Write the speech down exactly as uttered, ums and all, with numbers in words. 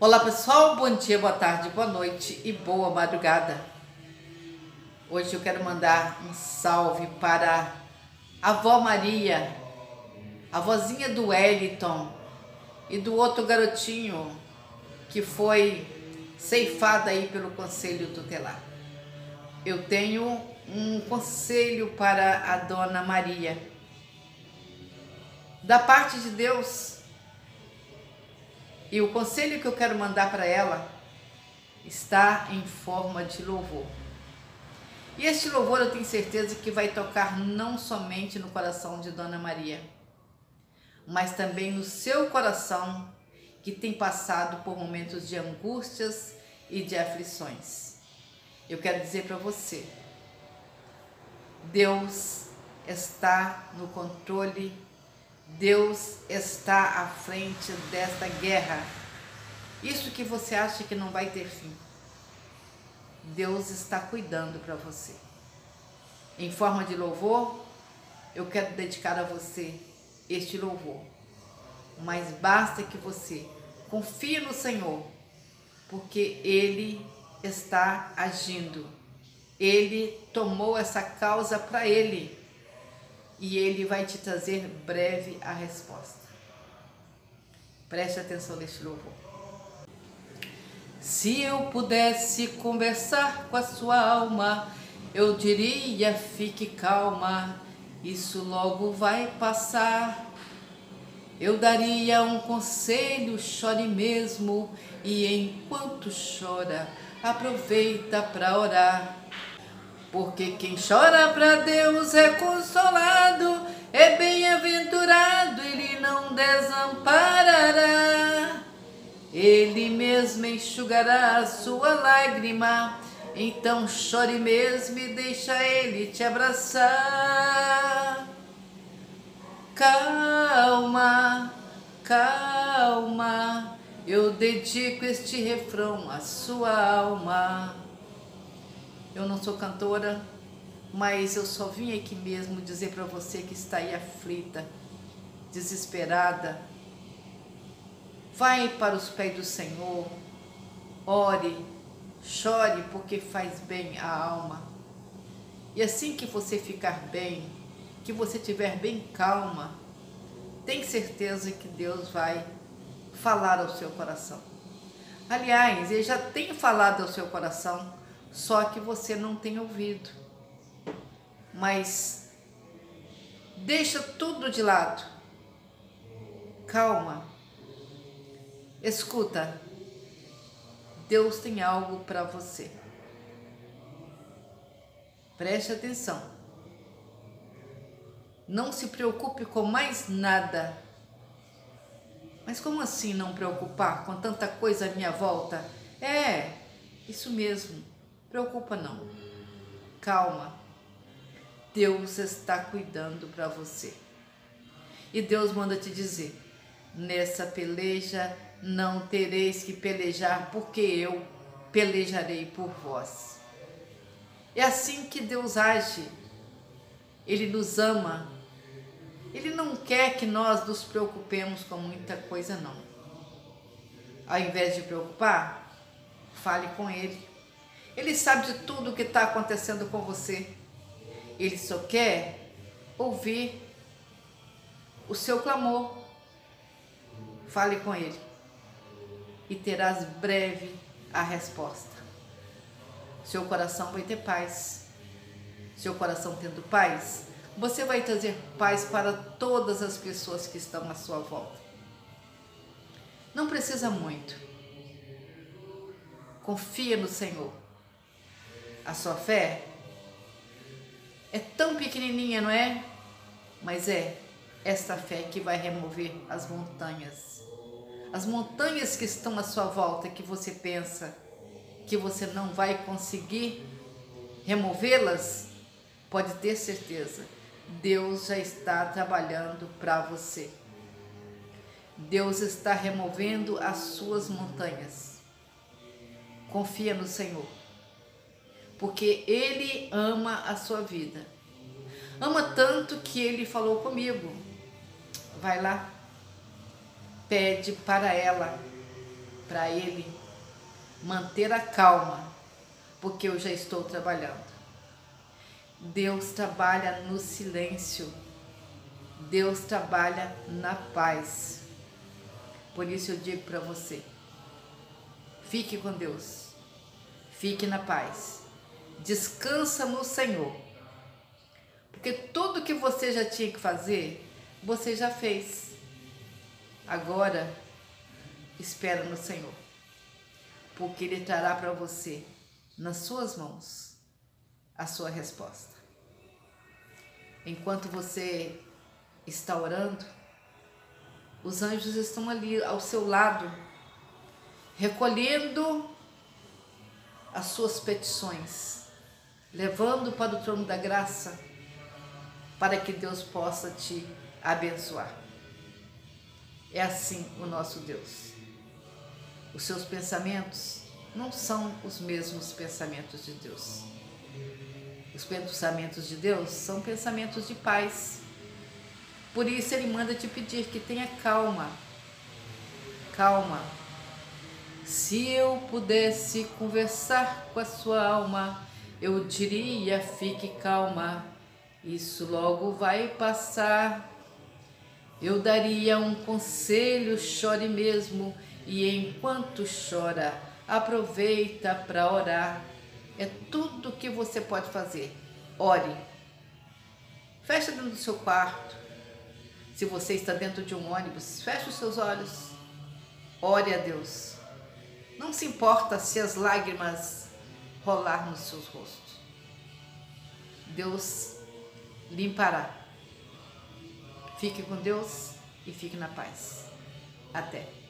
Olá pessoal, bom dia, boa tarde, boa noite e boa madrugada. Hoje eu quero mandar um salve para a avó Maria, a vozinha do Wellington e do outro garotinho que foi ceifado aí pelo conselho tutelar. Eu tenho um conselho para a dona Maria, da parte de Deus. E o conselho que eu quero mandar para ela está em forma de louvor. E este louvor eu tenho certeza que vai tocar não somente no coração de Dona Maria, mas também no seu coração que tem passado por momentos de angústias e de aflições. Eu quero dizer para você, Deus está no controle, Deus está à frente desta guerra. Isso que você acha que não vai ter fim, Deus está cuidando para você. Em forma de louvor, eu quero dedicar a você este louvor. Mas basta que você confie no Senhor, porque Ele está agindo. Ele tomou essa causa para Ele. E Ele vai te trazer breve a resposta. Preste atenção neste louvor. Se eu pudesse conversar com a sua alma, eu diria, fique calma, isso logo vai passar. Eu daria um conselho, chore mesmo, e enquanto chora, aproveita para orar. Porque quem chora para Deus é consolado, é bem-aventurado, Ele não desamparará. Ele mesmo enxugará a sua lágrima, então chore mesmo e deixa Ele te abraçar. Calma, calma, eu dedico este refrão à sua alma. Eu não sou cantora, mas eu só vim aqui mesmo dizer para você que está aí aflita, desesperada. Vai para os pés do Senhor, ore, chore, porque faz bem à alma. E assim que você ficar bem, que você estiver bem calma, tem certeza que Deus vai falar ao seu coração. Aliás, Ele já tem falado ao seu coração, só que você não tem ouvido. Mas deixa tudo de lado. Calma. Escuta. Deus tem algo para você. Preste atenção. Não se preocupe com mais nada. Mas como assim não preocupar com tanta coisa à minha volta? É, isso mesmo. Preocupa não, calma, Deus está cuidando para você. E Deus manda te dizer, nessa peleja não tereis que pelejar, porque eu pelejarei por vós. É assim que Deus age, Ele nos ama, Ele não quer que nós nos preocupemos com muita coisa não. Ao invés de preocupar, fale com Ele. Ele sabe de tudo o que está acontecendo com você. Ele só quer ouvir o seu clamor. Fale com Ele e terás breve a resposta. Seu coração vai ter paz. Seu coração tendo paz, você vai trazer paz para todas as pessoas que estão à sua volta. Não precisa muito. Confia no Senhor. A sua fé é tão pequenininha, não é? Mas é esta fé que vai remover as montanhas. As montanhas que estão à sua volta, que você pensa que você não vai conseguir removê-las, pode ter certeza, Deus já está trabalhando para você. Deus está removendo as suas montanhas. Confia no Senhor. Porque Ele ama a sua vida. Ama tanto que Ele falou comigo. Vai lá, pede para ela para ele manter a calma, porque eu já estou trabalhando. Deus trabalha no silêncio. Deus trabalha na paz. Por isso eu digo para você, fique com Deus, fique na paz, descansa no Senhor, porque tudo que você já tinha que fazer, você já fez. Agora, espera no Senhor, porque Ele trará para você, nas suas mãos, a sua resposta. Enquanto você está orando, os anjos estão ali ao seu lado, recolhendo as suas petições, levando para o trono da graça, para que Deus possa te abençoar. É assim o nosso Deus. Os seus pensamentos não são os mesmos pensamentos de Deus. Os pensamentos de Deus são pensamentos de paz. Por isso Ele manda te pedir que tenha calma. Calma. Se eu pudesse conversar com a sua alma, eu diria, fique calma, isso logo vai passar. Eu daria um conselho, chore mesmo, e enquanto chora, aproveita para orar. É tudo que você pode fazer. Ore. Feche dentro do seu quarto. Se você está dentro de um ônibus, feche os seus olhos. Ore a Deus. Não se importa se as lágrimas rolar nos seus rostos. Deus limpará. Fique com Deus e fique na paz. Até.